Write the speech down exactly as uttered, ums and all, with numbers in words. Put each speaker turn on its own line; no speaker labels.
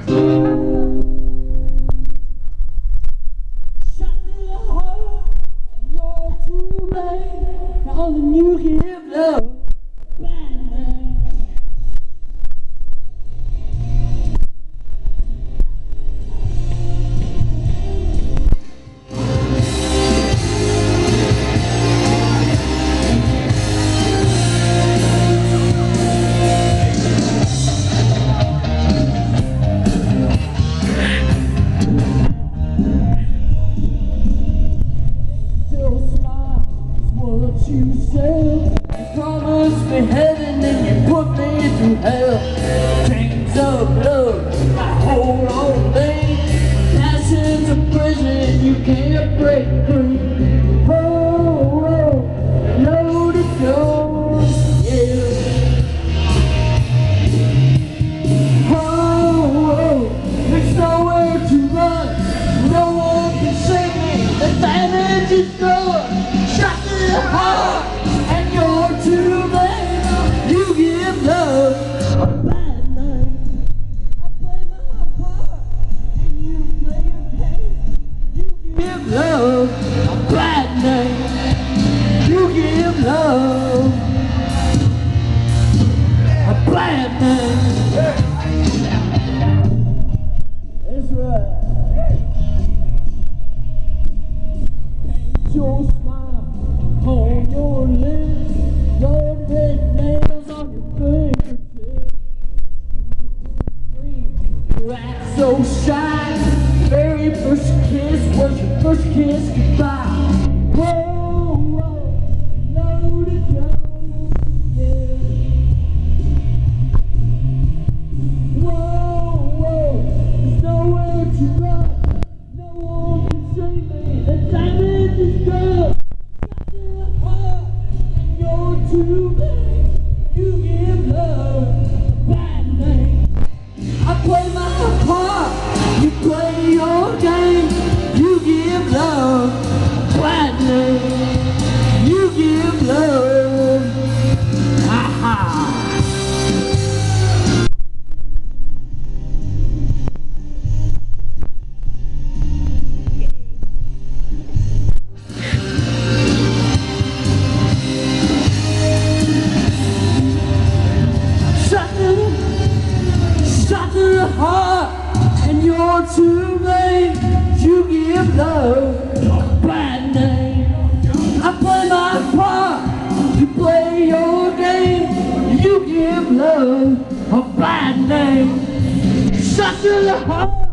Shot through the heart, you're too late. All the new give love, bad name. You said you promised me heaven and you put me through hell. Chains of love, I hold on, babe. Passion's a prison you can't break free. Oh, oh, loaded guns, yeah. Oh, oh, there's nowhere to run. No one can save me. The damage is done. Shot to the heart, and you're too late. You give love a bad name. I play my part, and you play your game. You give love a bad name. You give love a bad name. That's right. Paint your smile on your lips, blood red nails on your fingertips. You act so shy. Very first kiss was your first kiss goodbye. Whoa, whoa, loaded gun, yeah. Whoa, whoa, there's nowhere to run. No one can save me. The damage is done. Too late, you give love a bad name. I play my part, you play your game. You give love a bad name. You give love, ha ha. Heart, and you're too late. You give love a bad name. I play my part, you play your game. You give love a bad name. Shot to the heart.